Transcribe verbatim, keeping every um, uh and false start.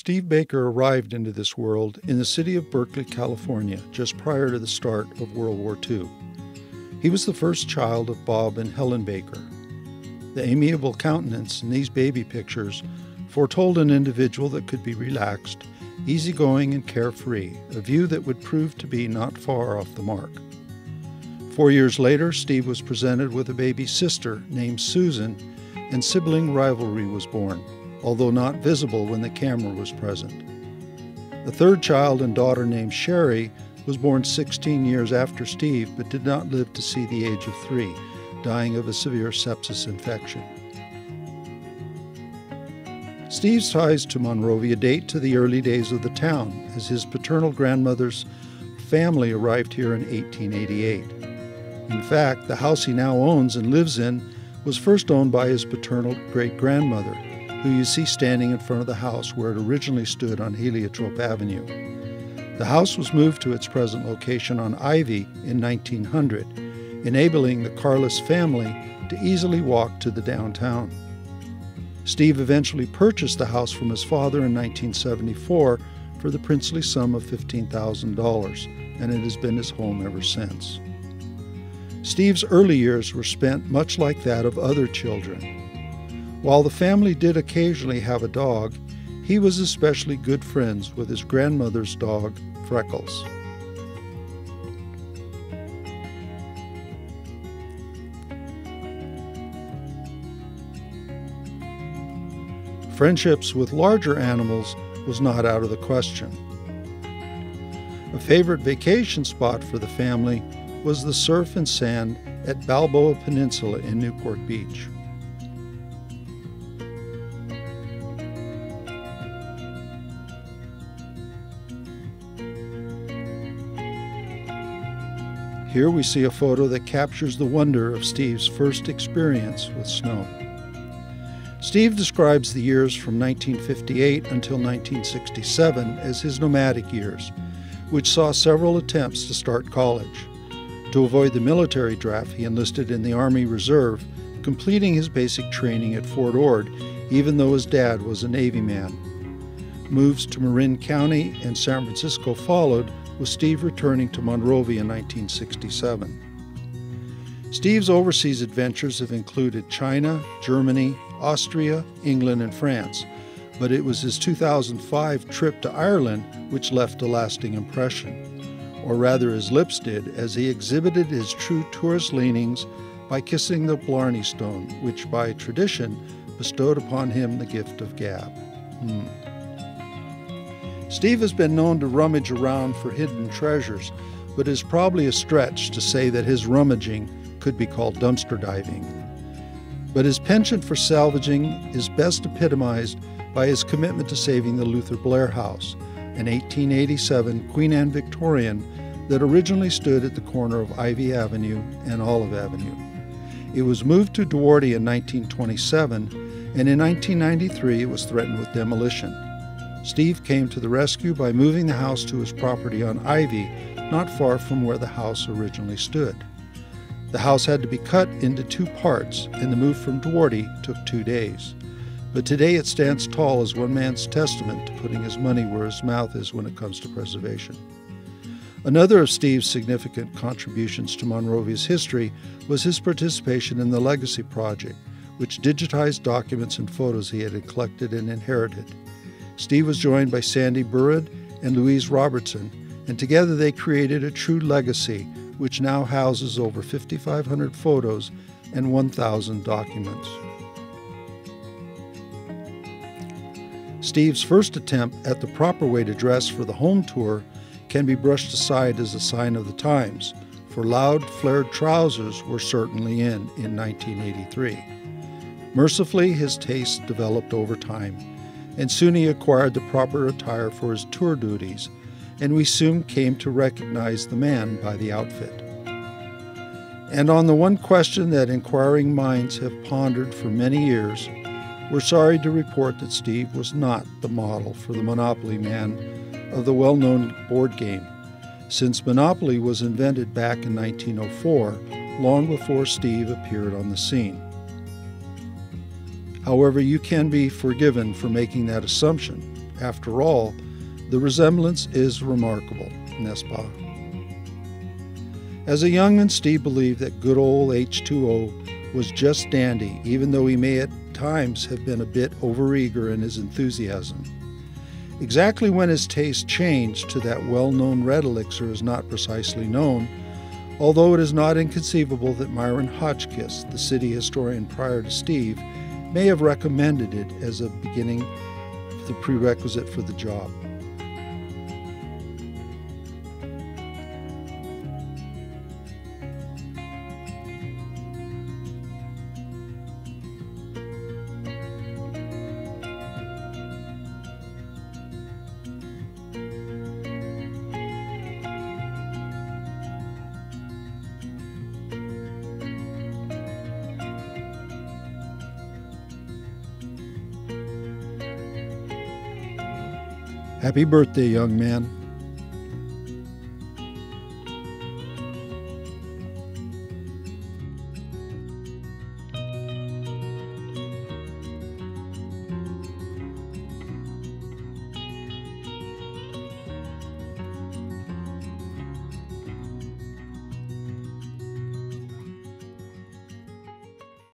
Steve Baker arrived into this world in the city of Berkeley, California, just prior to the start of World War Two. He was the first child of Bob and Helen Baker. The amiable countenance in these baby pictures foretold an individual that could be relaxed, easygoing, and carefree, a view that would prove to be not far off the mark. Four years later, Steve was presented with a baby sister named Susan, and sibling rivalry was born, although not visible when the camera was present. A third child and daughter named Sherry was born sixteen years after Steve, but did not live to see the age of three, dying of a severe sepsis infection. Steve's ties to Monrovia date to the early days of the town, as his paternal grandmother's family arrived here in eighteen eighty-eight. In fact, the house he now owns and lives in was first owned by his paternal great-grandmother, who you see standing in front of the house where it originally stood on Heliotrope Avenue. The house was moved to its present location on Ivy in nineteen hundred, enabling the Carless family to easily walk to the downtown. Steve eventually purchased the house from his father in nineteen seventy-four for the princely sum of fifteen thousand dollars, and it has been his home ever since. Steve's early years were spent much like that of other children. While the family did occasionally have a dog, he was especially good friends with his grandmother's dog, Freckles. Friendships with larger animals was not out of the question. A favorite vacation spot for the family was the surf and sand at Balboa Peninsula in Newport Beach. Here we see a photo that captures the wonder of Steve's first experience with snow. Steve describes the years from nineteen fifty-eight until nineteen sixty-seven as his nomadic years, which saw several attempts to start college. To avoid the military draft, he enlisted in the Army Reserve, completing his basic training at Fort Ord, even though his dad was a Navy man. Moves to Marin County and San Francisco followed, with Steve returning to Monrovia in nineteen sixty-seven. Steve's overseas adventures have included China, Germany, Austria, England, and France, but it was his two thousand five trip to Ireland which left a lasting impression. Or rather his lips did, as he exhibited his true tourist leanings by kissing the Blarney Stone, which by tradition bestowed upon him the gift of gab. Hmm. Steve has been known to rummage around for hidden treasures, but it is probably a stretch to say that his rummaging could be called dumpster diving. But his penchant for salvaging is best epitomized by his commitment to saving the Luther Blair House, an eighteen eighty-seven Queen Anne Victorian that originally stood at the corner of Ivy Avenue and Olive Avenue. It was moved to Duarte in nineteen twenty-seven, and in nineteen ninety-three it was threatened with demolition. Steve came to the rescue by moving the house to his property on Ivy, not far from where the house originally stood. The house had to be cut into two parts, and the move from Duarte took two days. But today it stands tall as one man's testament to putting his money where his mouth is when it comes to preservation. Another of Steve's significant contributions to Monrovia's history was his participation in the Legacy Project, which digitized documents and photos he had collected and inherited. Steve was joined by Sandy Burrid and Louise Robertson, and together they created a true legacy, which now houses over fifty-five hundred photos and one thousand documents. Steve's first attempt at the proper way to dress for the home tour can be brushed aside as a sign of the times, for loud, flared trousers were certainly in in nineteen eighty-three. Mercifully, his tastes developed over time, and soon he acquired the proper attire for his tour duties, and we soon came to recognize the man by the outfit. And on the one question that inquiring minds have pondered for many years, we're sorry to report that Steve was not the model for the Monopoly man of the well-known board game, since Monopoly was invented back in nineteen oh four, long before Steve appeared on the scene. However, you can be forgiven for making that assumption. After all, the resemblance is remarkable, n'est-ce pas? As a young'un, Steve believed that good old H two O was just dandy, even though he may at times have been a bit overeager in his enthusiasm. Exactly when his taste changed to that well-known red elixir is not precisely known, although it is not inconceivable that Myron Hotchkiss, the city historian prior to Steve, may have recommended it as a beginning, the prerequisite for the job. Happy birthday, young man.